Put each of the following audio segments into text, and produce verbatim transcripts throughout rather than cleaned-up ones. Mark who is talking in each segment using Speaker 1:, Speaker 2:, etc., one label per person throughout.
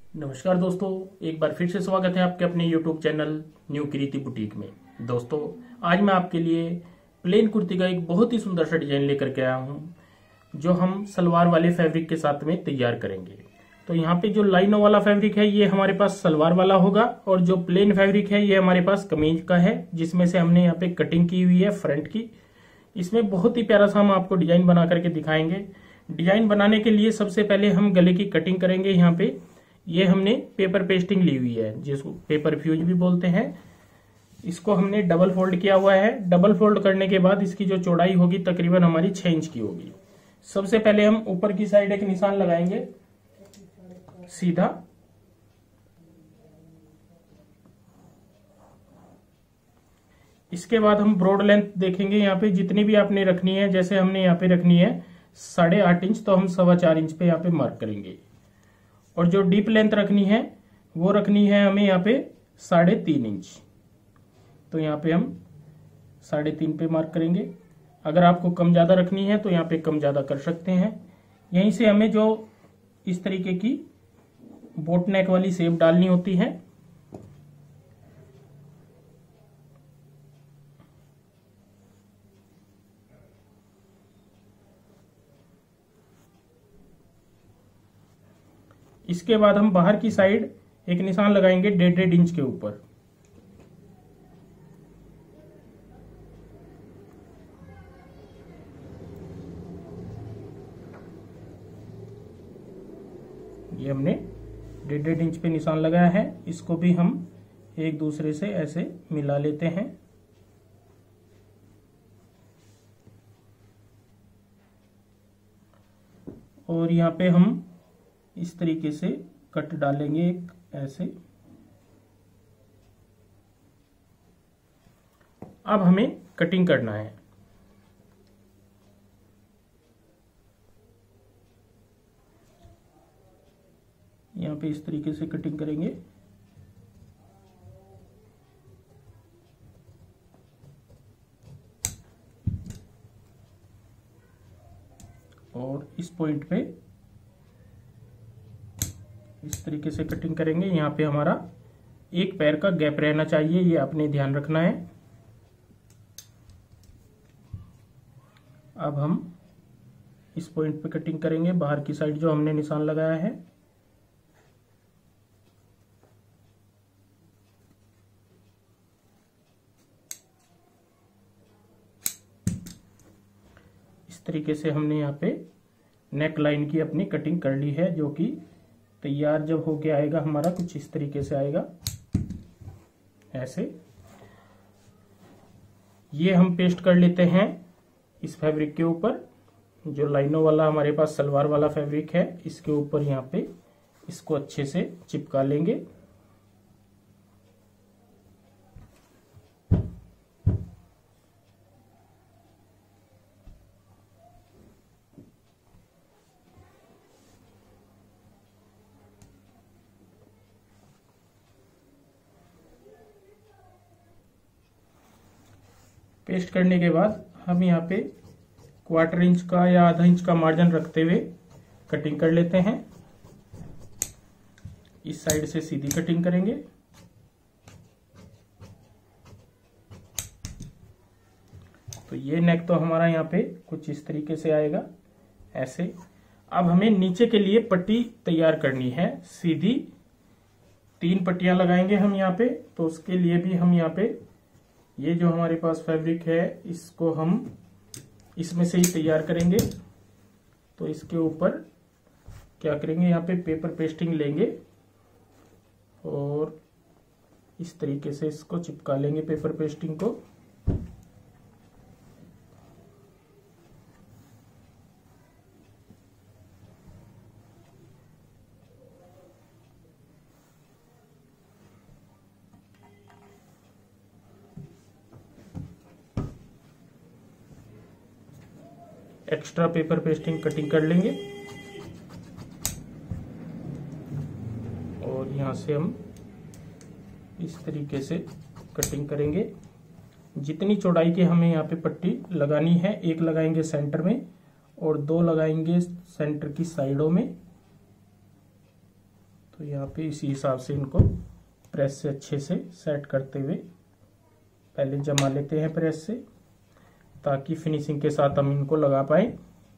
Speaker 1: नमस्कार दोस्तों, एक बार फिर से स्वागत है आपके अपने YouTube channel new Kriti boutique में। दोस्तों, आज मैं आपके लिए प्लेन कुर्ती का एक बहुत ही सुंदर सा डिजाइन लेकर के आया हूं, जो हम सलवार वाले फैब्रिक के साथ में तैयार करेंगे। तो यहाँ पे जो लाइनों वाला फैब्रिक है ये हमारे पास सलवार वाला होगा, और जो प्लेन फैब्रिक है ये हमारे पास कमीज का है, जिसमें से हमने यहाँ पे कटिंग की हुई है फ्रंट की। इसमें बहुत ही प्यारा सा हम आपको डिजाइन बना करके दिखाएंगे। डिजाइन बनाने के लिए सबसे पहले हम गले की कटिंग करेंगे। यहाँ पे ये हमने पेपर पेस्टिंग ली हुई है, जिसको पेपर फ्यूज भी बोलते हैं। इसको हमने डबल फोल्ड किया हुआ है। डबल फोल्ड करने के बाद इसकी जो चौड़ाई होगी तकरीबन हमारी छह इंच की होगी। सबसे पहले हम ऊपर की साइड एक निशान लगाएंगे सीधा। इसके बाद हम ब्रॉड लेंथ देखेंगे। यहाँ पे जितनी भी आपने रखनी है, जैसे हमने यहाँ पे रखनी है साढ़े आठ इंच, तो हम सवा चार इंच पे यहाँ पे मार्क करेंगे। और जो डीप लेंथ रखनी है वो रखनी है हमें यहाँ पे साढ़े तीन इंच, तो यहाँ पे हम साढ़े तीन पे मार्क करेंगे। अगर आपको कम ज्यादा रखनी है तो यहाँ पे कम ज्यादा कर सकते हैं। यहीं से हमें जो इस तरीके की बोट नेक वाली शेप डालनी होती है, इसके बाद हम बाहर की साइड एक निशान लगाएंगे डेढ़ डेढ़ इंच के ऊपर। ये हमने डेढ़ डेढ़ इंच पे निशान लगाया है। इसको भी हम एक दूसरे से ऐसे मिला लेते हैं। और यहाँ पे हम इस तरीके से कट डालेंगे एक ऐसे। अब हमें कटिंग करना है। यहाँ पे इस तरीके से कटिंग करेंगे। और इस पॉइंट पे इस तरीके से कटिंग करेंगे। यहाँ पे हमारा एक पैर का गैप रहना चाहिए, ये आपने ध्यान रखना है। अब हम इस पॉइंट पे कटिंग करेंगे, बाहर की साइड जो हमने निशान लगाया है। इस तरीके से हमने यहाँ पे नेक लाइन की अपनी कटिंग कर ली है, जो कि तैयार जब होके आएगा हमारा कुछ इस तरीके से आएगा ऐसे। ये हम पेस्ट कर लेते हैं इस फैब्रिक के ऊपर। जो लाइनों वाला हमारे पास सलवार वाला फैब्रिक है, इसके ऊपर यहाँ पे इसको अच्छे से चिपका लेंगे। पेस्ट करने के बाद हम यहाँ पे क्वार्टर इंच का या आधा इंच का मार्जिन रखते हुए कटिंग कर लेते हैं। इस साइड से सीधी कटिंग करेंगे। तो ये नेक तो हमारा यहाँ पे कुछ इस तरीके से आएगा ऐसे। अब हमें नीचे के लिए पट्टी तैयार करनी है सीधी। तीन पट्टियां लगाएंगे हम यहाँ पे। तो उसके लिए भी हम यहाँ पे ये जो हमारे पास फैब्रिक है इसको हम इसमें से ही तैयार करेंगे। तो इसके ऊपर क्या करेंगे, यहाँ पे पेपर पेस्टिंग लेंगे और इस तरीके से इसको चिपका लेंगे पेपर पेस्टिंग को। एक्स्ट्रा पेपर पेस्टिंग कटिंग कर लेंगे और यहाँ से हम इस तरीके से कटिंग करेंगे। जितनी चौड़ाई की हमें यहाँ पे पट्टी लगानी है, एक लगाएंगे सेंटर में और दो लगाएंगे सेंटर की साइडों में। तो यहाँ पे इसी हिसाब से इनको प्रेस से अच्छे से सेट करते हुए पहले जमा लेते हैं प्रेस से, ताकि फिनिशिंग के साथ हम इनको लगा पाए।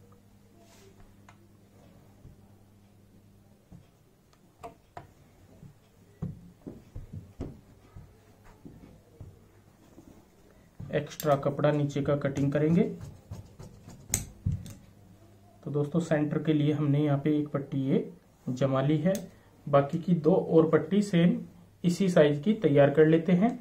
Speaker 1: एक्स्ट्रा कपड़ा नीचे का कटिंग करेंगे। तो दोस्तों सेंटर के लिए हमने यहाँ पे एक पट्टी ये जमा ली है, बाकी की दो और पट्टी सेम इसी साइज की तैयार कर लेते हैं।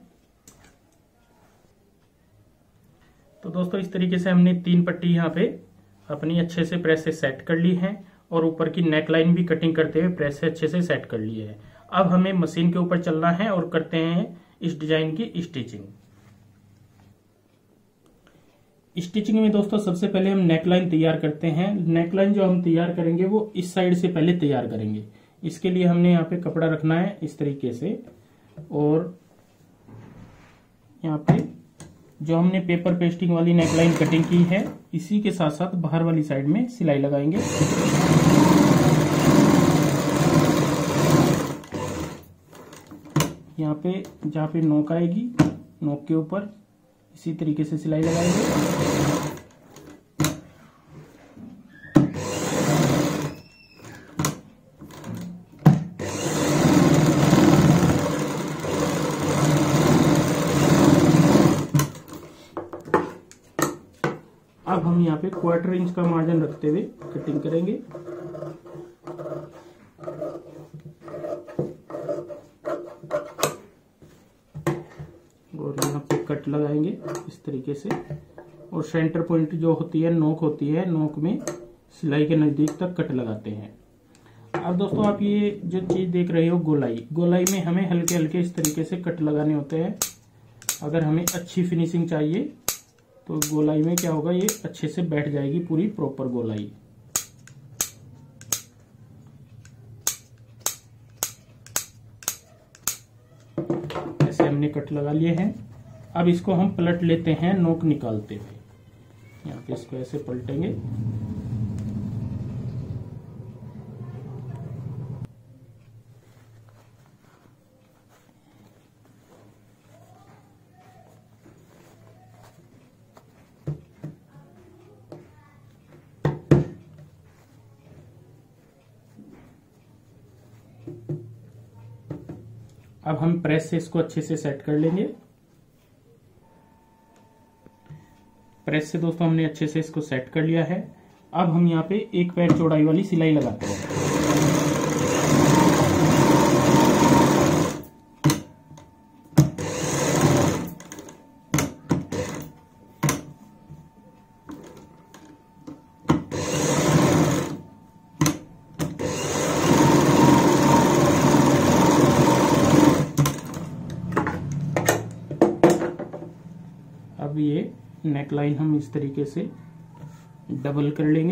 Speaker 1: तो दोस्तों इस तरीके से हमने तीन पट्टी यहाँ पे अपनी अच्छे से प्रेस से सेट कर ली है और ऊपर की नेक लाइन भी कटिंग करते हुए प्रेस से अच्छे से सेट कर ली है। अब हमें मशीन के ऊपर चलना है और करते हैं इस डिजाइन की स्टिचिंग। स्टिचिंग में दोस्तों सबसे पहले हम नेकलाइन तैयार करते हैं। नेकलाइन जो हम तैयार करेंगे वो इस साइड से पहले तैयार करेंगे। इसके लिए हमने यहाँ पे कपड़ा रखना है इस तरीके से, और यहाँ पे जो हमने पेपर पेस्टिंग वाली नेकलाइन कटिंग की है इसी के साथ साथ बाहर वाली साइड में सिलाई लगाएंगे। यहाँ पे जहाँ पे नोक आएगी, नोक के ऊपर इसी तरीके से सिलाई लगाएंगे। अब हम यहाँ पे क्वार्टर इंच का मार्जिन रखते हुए कटिंग करेंगे। और यहाँ पे कट लगाएंगे इस तरीके से, और सेंटर पॉइंट जो होती है नोक होती है, नोक में सिलाई के नजदीक तक कट लगाते हैं। अब दोस्तों आप ये जो चीज देख रहे हो गोलाई, गोलाई में हमें हल्के हल्के इस तरीके से कट लगाने होते हैं। अगर हमें अच्छी फिनिशिंग चाहिए तो गोलाई में क्या होगा, ये अच्छे से बैठ जाएगी पूरी प्रॉपर गोलाई। ऐसे हमने कट लगा लिए हैं। अब इसको हम पलट लेते हैं नोक निकालते हुए। यहाँ पे इसको ऐसे पलटेंगे। अब हम प्रेस से इसको अच्छे से सेट कर लेंगे। प्रेस से दोस्तों हमने अच्छे से इसको सेट कर लिया है। अब हम यहाँ पे एक पैर चौड़ाई वाली सिलाई लगाते हैं। अब ये नेक लाइन हम इस तरीके से डबल कर लेंगे।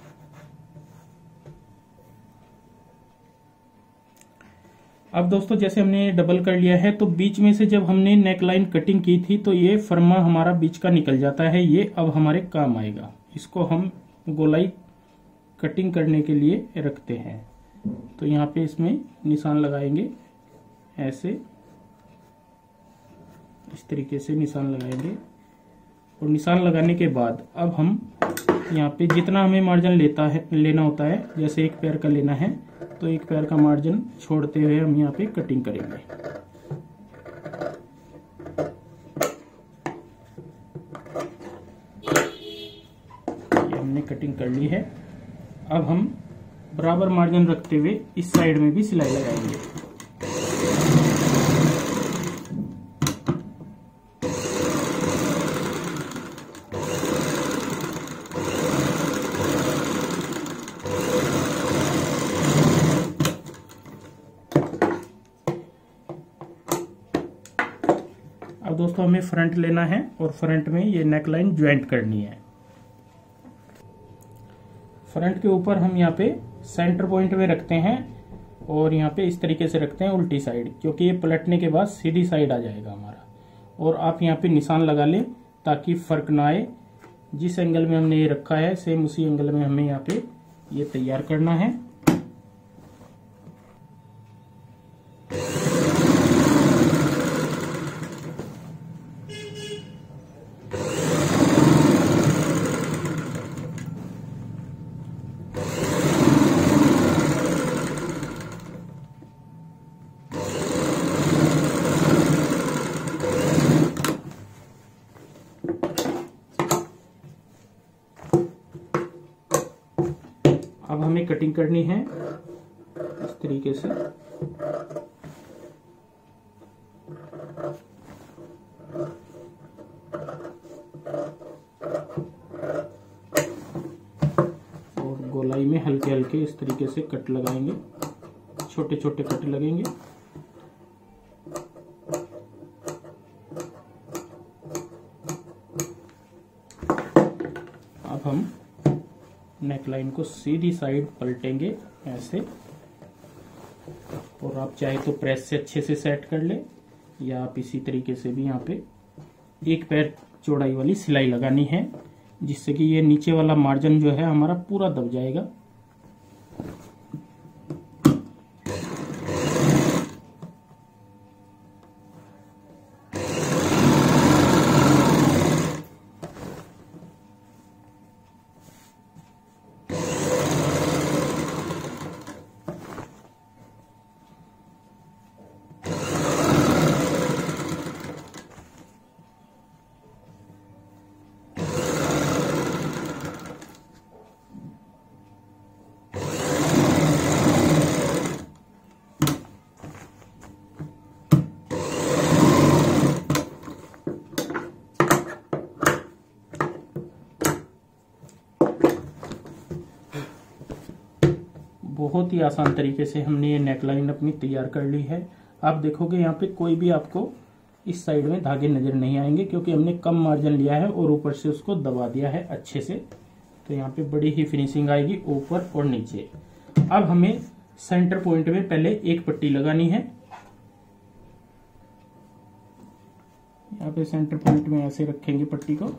Speaker 1: अब दोस्तों जैसे हमने डबल कर लिया है तो बीच में से जब हमने नेक लाइन कटिंग की थी तो ये फरमा हमारा बीच का निकल जाता है। ये अब हमारे काम आएगा। इसको हम गोलाई कटिंग करने के लिए रखते हैं। तो यहाँ पे इसमें निशान लगाएंगे, ऐसे इस तरीके से निशान लगाएंगे। और निशान लगाने के बाद अब हम यहाँ पे जितना हमें मार्जिन लेता है लेना होता है, जैसे एक पैर का लेना है तो एक पैर का मार्जिन छोड़ते हुए हम यहाँ पे कटिंग करेंगे। ये हमने कटिंग कर ली है। अब हम बराबर मार्जिन रखते हुए इस साइड में भी सिलाई लगाएंगे। अब दोस्तों हमें फ्रंट लेना है और फ्रंट में ये नेक लाइन ज्वाइंट करनी है। फ्रंट के ऊपर हम यहाँ पे सेंटर पॉइंट में रखते हैं और यहाँ पे इस तरीके से रखते हैं उल्टी साइड, क्योंकि ये पलटने के बाद सीधी साइड आ जाएगा हमारा। और आप यहाँ पे निशान लगा लें ताकि फर्क ना आए। जिस एंगल में हमने ये रखा है सेम उसी एंगल में हमें यहाँ पे ये तैयार करना है। हमें कटिंग करनी है इस तरीके से। और गोलाई में हल्के हल्के इस तरीके से कट लगाएंगे, छोटे छोटे कट लगेंगे। अब हम नेकलाइन को सीधी साइड पलटेंगे ऐसे, और आप चाहे तो प्रेस से अच्छे से सेट कर ले, या आप इसी तरीके से भी यहाँ पे एक पैर चौड़ाई वाली सिलाई लगानी है, जिससे कि ये नीचे वाला मार्जिन जो है हमारा पूरा दब जाएगा। बहुत ही आसान तरीके से हमने ये नेकलाइन अपनी तैयार कर ली है। आप देखोगे यहाँ पे कोई भी आपको इस साइड में धागे नजर नहीं आएंगे, क्योंकि हमने कम मार्जिन लिया है और ऊपर से उसको दबा दिया है अच्छे से। तो यहाँ पे बड़ी ही फिनिशिंग आएगी ऊपर और नीचे। अब हमें सेंटर पॉइंट में पहले एक पट्टी लगानी है। यहाँ पे सेंटर पॉइंट में ऐसे रखेंगे पट्टी को।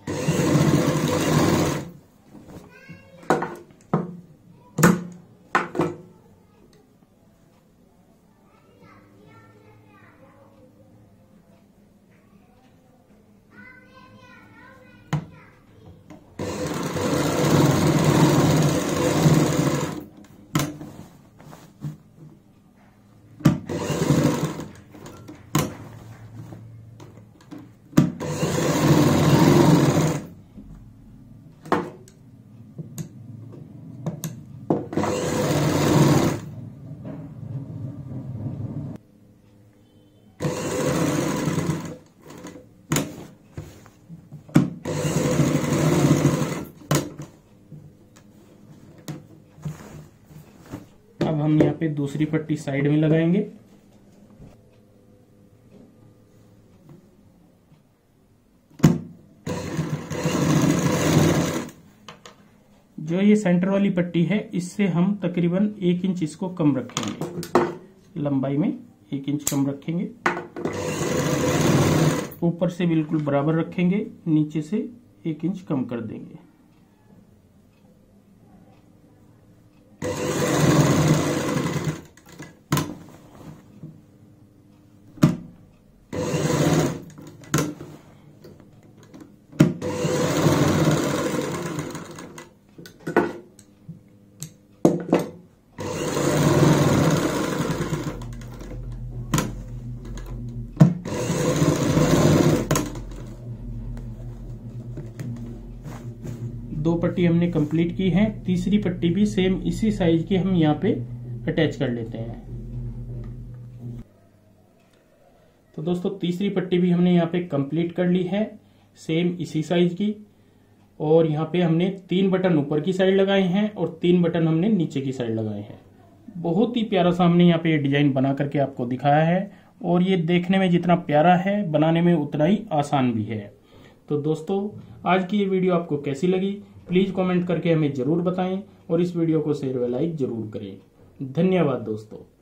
Speaker 1: अब हम यहाँ पे दूसरी पट्टी साइड में लगाएंगे। जो ये सेंटर वाली पट्टी है, इससे हम तकरीबन एक इंच इसको कम रखेंगे, लंबाई में एक इंच कम रखेंगे। ऊपर से बिल्कुल बराबर रखेंगे, नीचे से एक इंच कम कर देंगे। दो पट्टी हमने कंप्लीट की है, तीसरी पट्टी भी सेम इसी साइज की हम यहाँ पे अटैच कर लेते हैं। तो दोस्तों तीसरी पट्टी भी हमने यहाँ पे कंप्लीट कर ली है, सेम इसी साइज की। और यहाँ पे हमने तीन बटन ऊपर की साइड लगाए हैं और तीन बटन हमने नीचे की साइड लगाए हैं। बहुत ही प्यारा सा हमने यहाँ पे डिजाइन बना करके आपको दिखाया है, और ये देखने में जितना प्यारा है बनाने में उतना ही आसान भी है। तो दोस्तों आज की ये वीडियो आपको कैसी लगी प्लीज कमेंट करके हमें जरूर बताएं, और इस वीडियो को शेयर व लाइक जरूर करें। धन्यवाद दोस्तों।